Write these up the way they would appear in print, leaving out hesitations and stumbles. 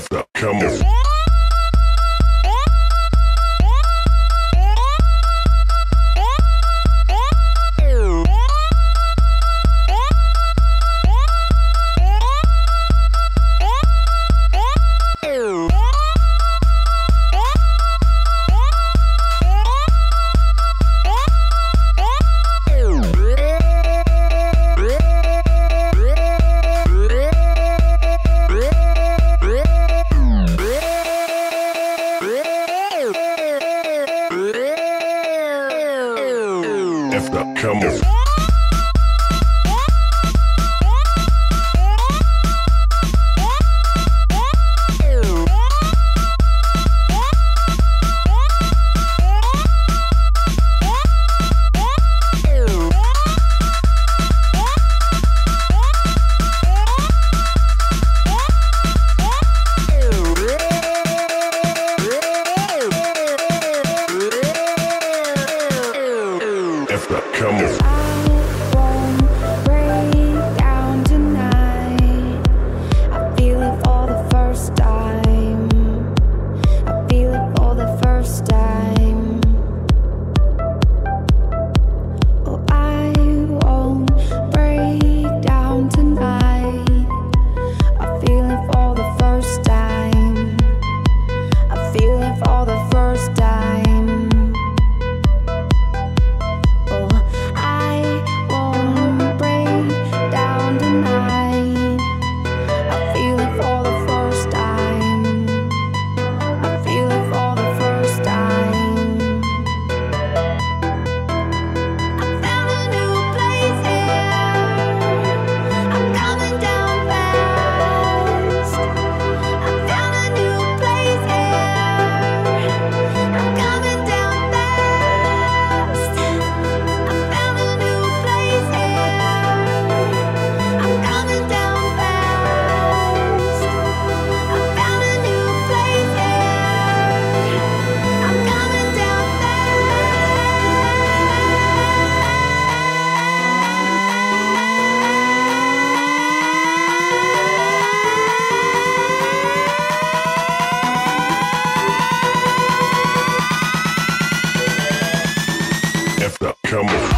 Effed up, come on. Effed up, come on. Effed up, come on. I won't break down tonight. I feel it for the first time. I feel it for the first time. Oh, I won't break down tonight. I feel it for the first time. I feel it for the first time. Effed up, come on.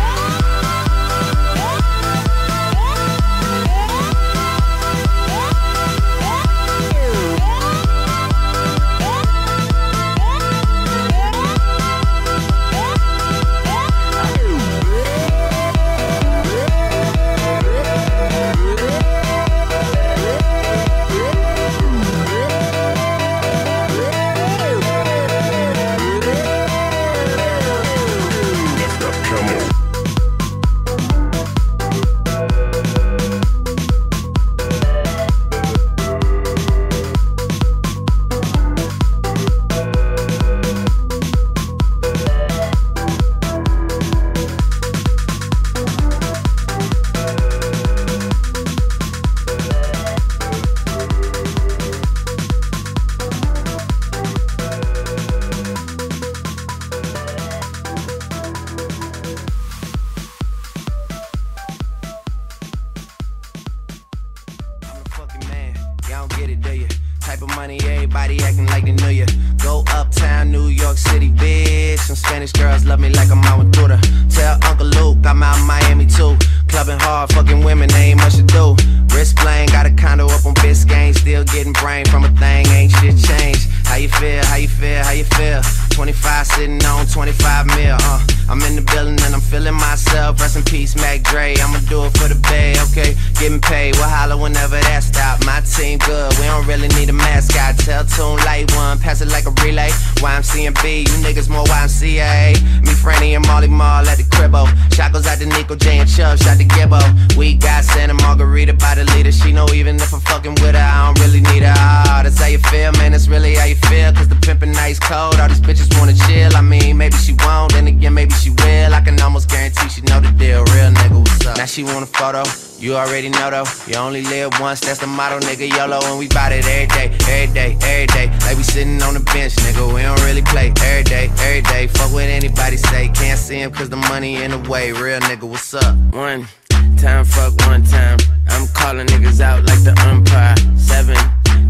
Y'all don't get it, do ya? Type of money, everybody acting like they knew ya. Go uptown, New York City, bitch. Some Spanish girls love me like I'm out with Buddha. Tell Uncle Luke I'm out in Miami too. Clubbing hard, fucking women, ain't much to do. Wrist playing, got a condo up on Biscayne. Still getting brain from a thing, ain't shit changed. How you feel, how you feel, how you feel? 25 sitting on 25 mil, I'm in the building and I'm feeling myself. Rest in peace, Mac Dre, I'ma do it for the bay, okay? Getting paid, we'll holler whenever that stop. My team good, we don't really need a mascot. Tell Tune Light One, pass it like a relay. YMC and B, you niggas more YMCA. Me, Franny, and Molly Mall at the cribbo. Shot goes out to Nico J and Chubb, shot to Gibbo. We got Santa Margarita by the leader. She know even if I'm fucking with her, I don't really need her. Oh, that's how you feel, man, that's really how you feel. Cause the pimpin' nice cold, all these bitches wanna chill. I mean, maybe she won't, then again, maybe she will. I can almost guarantee she know the deal. Real nigga, what's up? Now she want a photo, you already know though. You only live once, that's the motto, nigga. YOLO, and we bout it every day, every day, every day. Like we sitting on the bench, nigga, we don't really play. Every day, every day, fuck what anybody say. Can't see him cause the money in the way. Real nigga, what's up? One time, fuck one time. I'm calling niggas out like the umpire. 7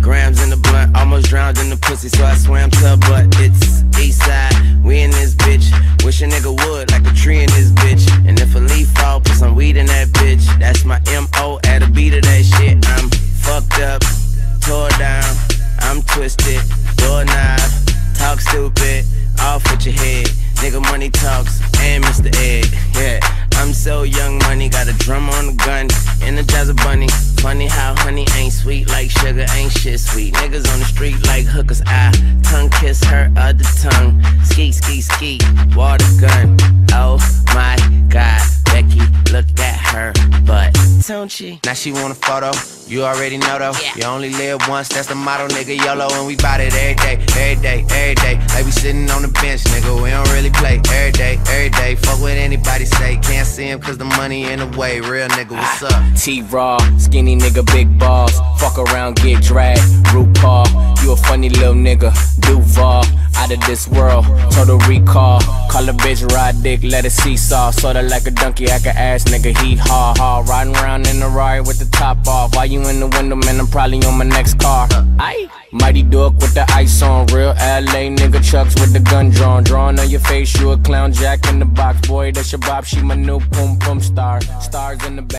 Grams in the blunt, almost drowned in the pussy, so I swam to her butt. It's east side, we in this bitch. Wish a nigga would, like a tree in this bitch. And if a leaf fall, put some weed in that bitch. That's my M.O. at a beat of that shit. I'm fucked up, tore down, I'm twisted, doorknob, talk stupid, off with your head. Nigga money talks, and Mr. Ed, yeah. I'm so young money, got a drum on the gun, Energizer bunny. Funny how honey ain't sweet like sugar, ain't shit sweet. Niggas on the street like hookers, I tongue kiss her other tongue. Ski, ski, ski, water gun. Oh my God, Becky, look at her butt, don't she? Now she want a photo, you already know though. Yeah. You only live once, that's the motto, nigga. YOLO, and we bout it every day, every day, every day. Like we sitting on the bench, nigga, we don't really play. Every day, every day, fuck what anybody say. Can't see him cause the money in the way. Real nigga, what's up? T-Raw, skinny nigga, big balls. Fuck around, get dragged. RuPaul, you a funny little nigga. Duval, out of this world. Total recall. Call a bitch, ride dick, let it seesaw. Sorta like a donkey, act a ass nigga, he ha ha. Riding around in the Rari with the top off. While you in the window, man, I'm probably on my next car. Aye. Mighty Duck with the ice on. Real LA nigga, Chucks with the gun drawn. Drawing on your face, you a clown, Jack in the box. Boy, that's your bop, she my new boom boom star. Stars in the back.